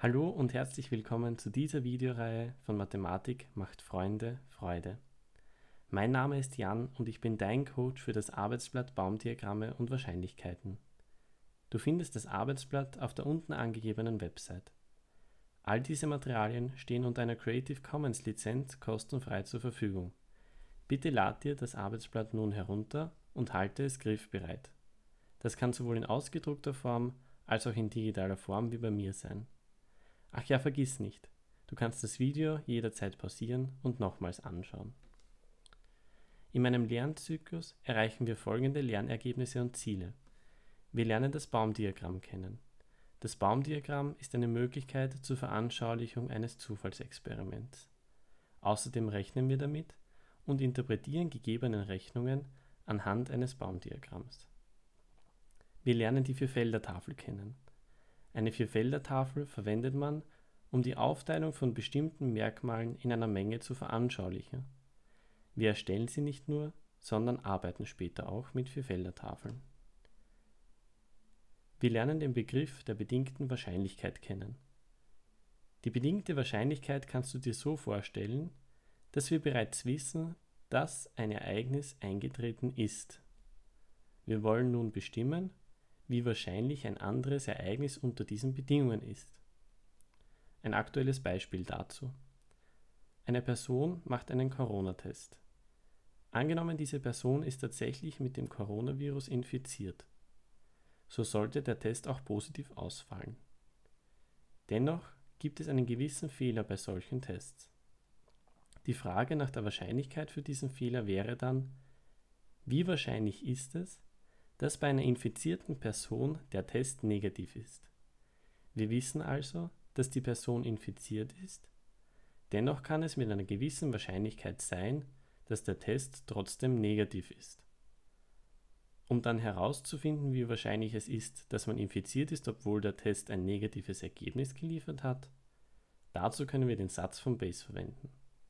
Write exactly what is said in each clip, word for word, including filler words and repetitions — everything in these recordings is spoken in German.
Hallo und herzlich willkommen zu dieser Videoreihe von Mathematik macht Freunde Freude. Mein Name ist Jan und ich bin dein Coach für das Arbeitsblatt Baumdiagramme und Wahrscheinlichkeiten. Du findest das Arbeitsblatt auf der unten angegebenen Website. All diese Materialien stehen unter einer Creative Commons Lizenz kostenfrei zur Verfügung. Bitte lad dir das Arbeitsblatt nun herunter und halte es griffbereit. Das kann sowohl in ausgedruckter Form als auch in digitaler Form wie bei mir sein. Ach ja, vergiss nicht, du kannst das Video jederzeit pausieren und nochmals anschauen. In meinem Lernzyklus erreichen wir folgende Lernergebnisse und Ziele. Wir lernen das Baumdiagramm kennen. Das Baumdiagramm ist eine Möglichkeit zur Veranschaulichung eines Zufallsexperiments. Außerdem rechnen wir damit und interpretieren gegebene Rechnungen anhand eines Baumdiagramms. Wir lernen die Vierfeldertafel kennen. Eine Vierfeldertafel verwendet man, um die Aufteilung von bestimmten Merkmalen in einer Menge zu veranschaulichen. Wir erstellen sie nicht nur, sondern arbeiten später auch mit Vierfeldertafeln. Wir lernen den Begriff der bedingten Wahrscheinlichkeit kennen. Die bedingte Wahrscheinlichkeit kannst du dir so vorstellen, dass wir bereits wissen, dass ein Ereignis eingetreten ist. Wir wollen nun bestimmen, wie wahrscheinlich ein anderes Ereignis unter diesen Bedingungen ist. Ein aktuelles Beispiel dazu. Eine Person macht einen Corona-Test. Angenommen, diese Person ist tatsächlich mit dem Coronavirus infiziert. So sollte der Test auch positiv ausfallen. Dennoch gibt es einen gewissen Fehler bei solchen Tests. Die Frage nach der Wahrscheinlichkeit für diesen Fehler wäre dann, wie wahrscheinlich ist es, dass bei einer infizierten Person der Test negativ ist. Wir wissen also, dass die Person infiziert ist, dennoch kann es mit einer gewissen Wahrscheinlichkeit sein, dass der Test trotzdem negativ ist. Um dann herauszufinden, wie wahrscheinlich es ist, dass man infiziert ist, obwohl der Test ein negatives Ergebnis geliefert hat, dazu können wir den Satz von Bayes verwenden.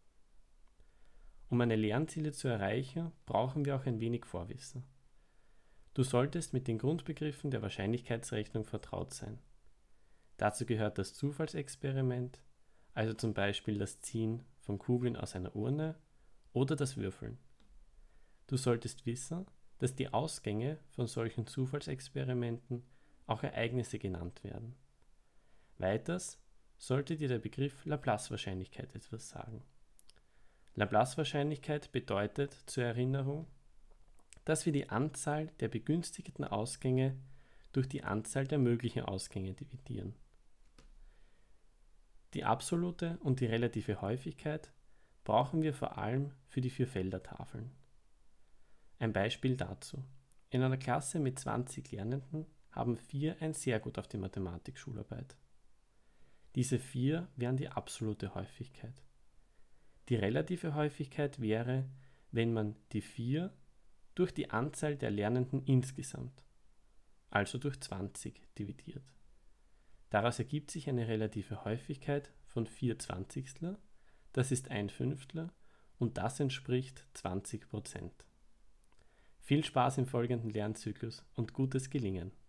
Um meine Lernziele zu erreichen, brauchen wir auch ein wenig Vorwissen. Du solltest mit den Grundbegriffen der Wahrscheinlichkeitsrechnung vertraut sein. Dazu gehört das Zufallsexperiment, also zum Beispiel das Ziehen von Kugeln aus einer Urne oder das Würfeln. Du solltest wissen, dass die Ausgänge von solchen Zufallsexperimenten auch Ereignisse genannt werden. Weiters sollte dir der Begriff Laplace-Wahrscheinlichkeit etwas sagen. Laplace-Wahrscheinlichkeit bedeutet zur Erinnerung, dass wir die Anzahl der begünstigten Ausgänge durch die Anzahl der möglichen Ausgänge dividieren. Die absolute und die relative Häufigkeit brauchen wir vor allem für die Vierfeldertafeln. Ein Beispiel dazu. In einer Klasse mit zwanzig Lernenden haben vier ein Sehr gut auf die Mathematik-Schularbeit. Diese vier wären die absolute Häufigkeit. Die relative Häufigkeit wäre, wenn man die vier durch die Anzahl der Lernenden insgesamt, also durch zwanzig, dividiert. Daraus ergibt sich eine relative Häufigkeit von vier Zwanzigstel, das ist ein Fünftel und das entspricht zwanzig Prozent. Viel Spaß im folgenden Lernzyklus und gutes Gelingen!